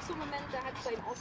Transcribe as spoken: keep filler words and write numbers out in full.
so einen Moment, da hat es bei ihm auch